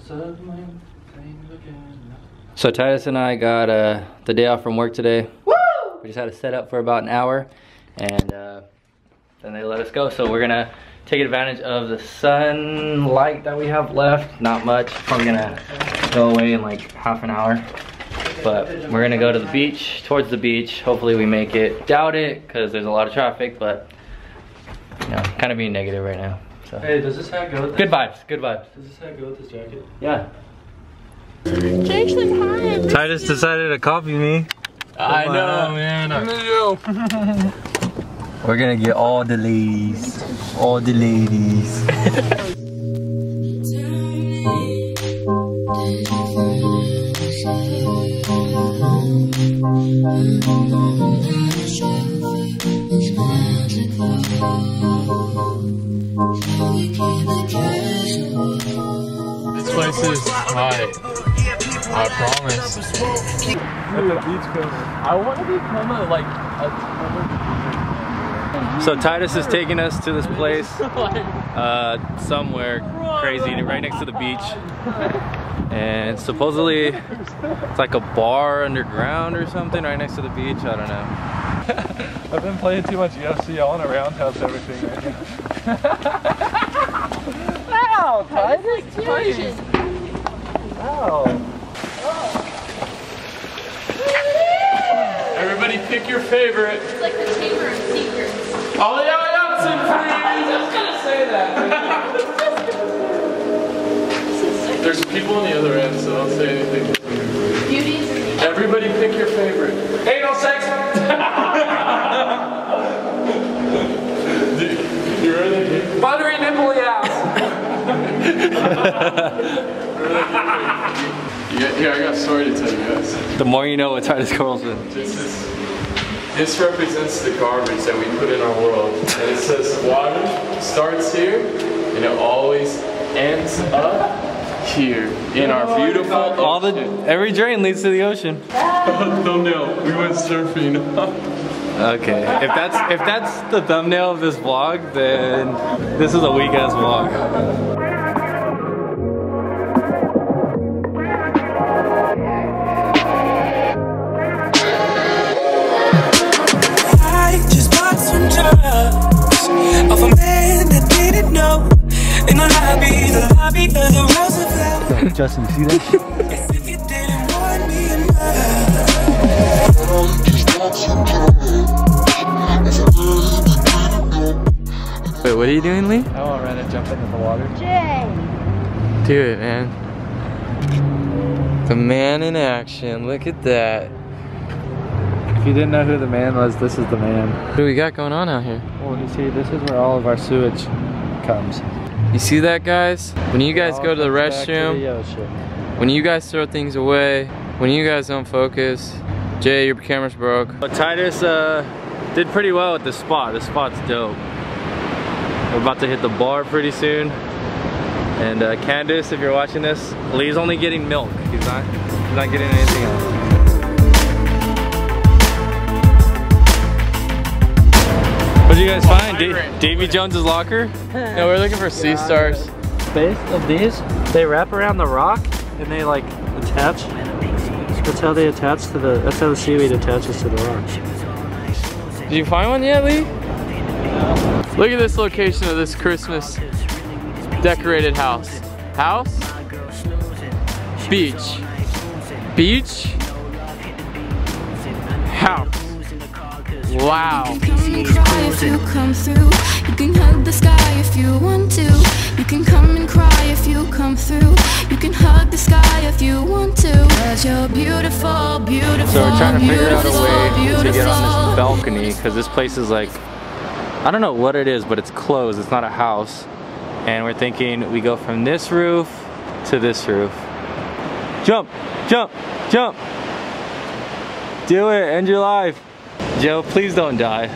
So Titus and I got the day off from work today. Woo! We just had to set up for about an hour, and then they let us go. So we're gonna take advantage of the sunlight that we have left. Not much. Probably gonna go away in like half an hour. But we're gonna go to the beach, towards the beach. Hopefully we make it. Doubt it, because there's a lot of traffic, but you know, kind of being negative right now. So. Hey, does this hat go with this? Good vibes, good vibes. Does this hat go with this jacket? Yeah. Titus decided to copy me. I know, man. We're gonna get all the ladies. All the ladies. This place is high. I promise. At the beach cover. I want to become a So Titus is taking us to this place, somewhere crazy, right next to the beach. And supposedly it's like a bar underground or something right next to the beach. I don't know. I've been playing too much UFC. I want to roundhouse everything right now. Ow, Titus! Titus! Ow! Everybody pick your favorite. It's like the Chamber of Secrets. Oh yeah, Johnson, please! I was gonna say that. There's people on the other end, so don't say anything. Beauties. Everybody pick your favorite. Anal sex! You really? Buttery nipple ass! Yeah, I got a story to tell you guys. The more you know with Titus Carlson. This represents the garbage that we put in our world. And it says water starts here and it always ends up here in our beautiful ocean. Every drain leads to the ocean. Thumbnail, we went surfing. Okay, if that's the thumbnail of this vlog, then this is a weak ass vlog. Of a man that didn't know in the lobby of the Roosevelt. Justin, you see that shit? As if you didn't want me enough. Wait, what are you doing, Lee? I want Ren to jump into the water. Jay. Do it, man. The man in action, look at that. If you didn't know who the man was, this is the man. What do we got going on out here? Well, you see, this is where all of our sewage comes. You see that, guys? When you guys go to the restroom, when you guys throw things away, when you guys don't focus, Jay, your camera's broke. But Titus did pretty well at this spot. This spot's dope. We're about to hit the bar pretty soon. And Candace, if you're watching this, Lee's only getting milk. He's not getting anything else. What did you guys find? Davy Jones's locker? No, we're looking for sea stars. Base of these, they wrap around the rock and they like attach. That's how they attach to the. That's how the seaweed attaches to the rock. Did you find one yet, Lee? No. Look at this location of this Christmas decorated house. House? Beach. Beach? House. Wow. You can come and cry if you come through. You can hug the sky if you want to. You can come and cry if you come through. You can hug the sky if you want to. 'Cause you're beautiful, beautiful. So we're trying to figure out a way to get on this balcony because this place is like, I don't know what it is, but it's closed. It's not a house. And we're thinking we go from this roof to this roof. Jump, jump, jump. Do it, end your life. Joe, please don't die.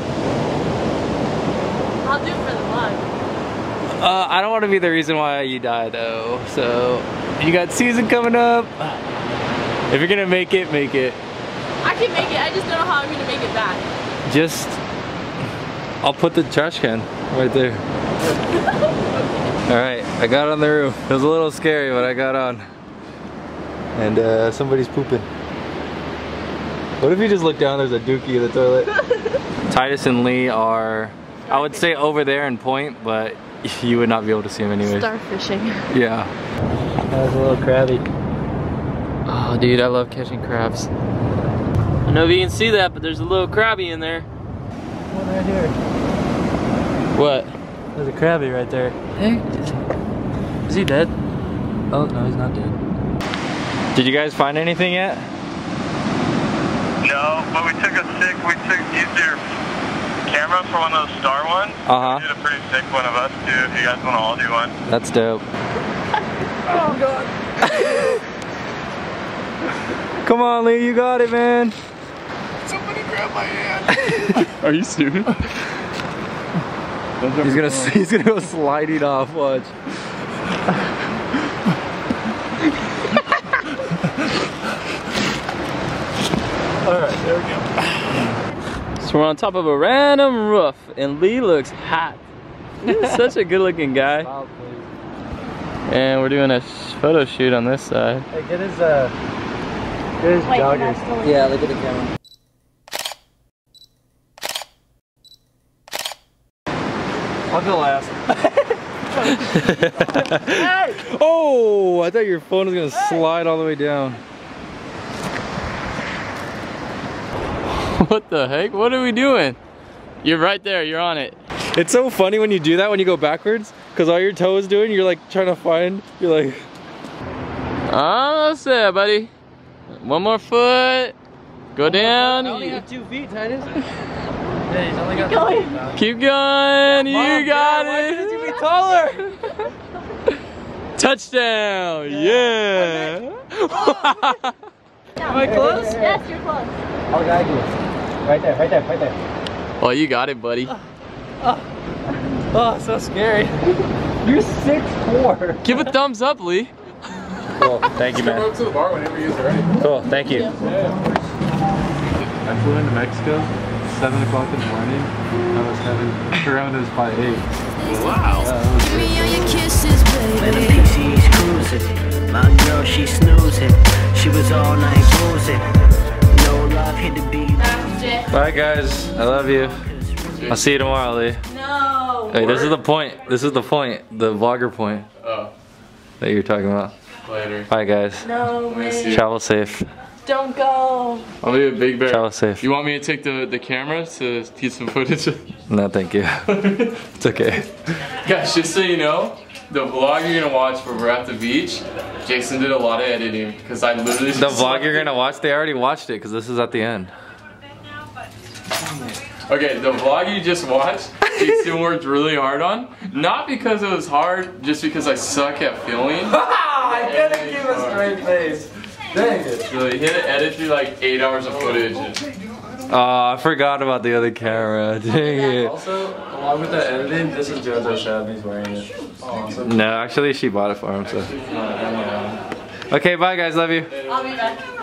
I'll do it for the vlog. I don't want to be the reason why you die though. So, you got season coming up. If you're gonna make it, make it. I can make it, I just don't know how I'm gonna make it back. I'll put the trash can right there. Alright, I got on the roof. It was a little scary, but I got on. And somebody's pooping. What if you just look down, there's a dookie in the toilet? Titus and Lee are, I would say over there in point, but you would not be able to see them anyways. Starfishing. Yeah. That was a little crabby. Oh, dude, I love catching crabs. I don't know if you can see that, but there's a little crabby in there. One right here. What? There's a crabby right there. Hey. Is he dead? Oh, no, he's not dead. Did you guys find anything yet? No, but we took used your camera for one of those star ones. Uh-huh. We did a pretty sick one of us too, if you guys want to all do one. That's dope. Oh god. Come on, Lee, you got it, man. Somebody grab my hand. Are you serious? He's gonna go sliding off, watch. Alright, there we go. So we're on top of a random roof, and Lee looks hot. He's such a good-looking guy. And we're doing a photo shoot on this side. Hey, get his joggers. Yeah, look at the camera. I'll go last. Oh, I thought your phone was gonna slide all the way down. What the heck? What are we doing? You're right there, you're on it. It's so funny when you do that, when you go backwards, because all your toe is doing, you're like trying to find, you're like... Almost there, buddy. One more foot. Go down. I only have 2 feet, Titus. Yeah, he's only got 2 feet now. Keep going. You got it. Why couldn't you be taller? Touchdown. Yeah. Am I close? Yes, you're close. I'll guide you. Right there, right there, right there. Oh, you got it, buddy. Oh, so scary. You're 6'4". Give a thumbs up, Lee. Cool, thank you, Come man. up to the bar whenever you're ready. Cool, thank you. I flew into Mexico 7 o'clock in the morning. I was having around us by 8. Wow. Give me all your kisses, When the baby. PC's cruising, my girl she snoozing. She was all night cruising. No love hit the beat. Bye, guys. I love you. I'll see you tomorrow, Lee. No. Hey, this is the point. This is the point. The vlogger point Oh, that you're talking about. later. Bye, guys. No way. Travel safe. Don't go. I'll be a big bear. Travel safe. You want me to take the camera to get some footage? No, thank you. It's okay. Guys, just so you know, the vlog you're gonna watch where we're at the beach, Jason did a lot of editing because I literally The vlog you're gonna watch, they already watched it because this is at the end. Okay, the vlog you just watched, Jason worked really hard on. Not because it was hard, just because I suck at filming. I couldn't keep a straight face. Dang it. So he had to edit through like 8 hours of footage. Oh, I forgot about the other camera. Dang it. Also, along with the editing, this is JoJo Shab. He's wearing it. Awesome. No, actually, she bought it for him. So. Okay, bye, guys. Love you. I'll be back.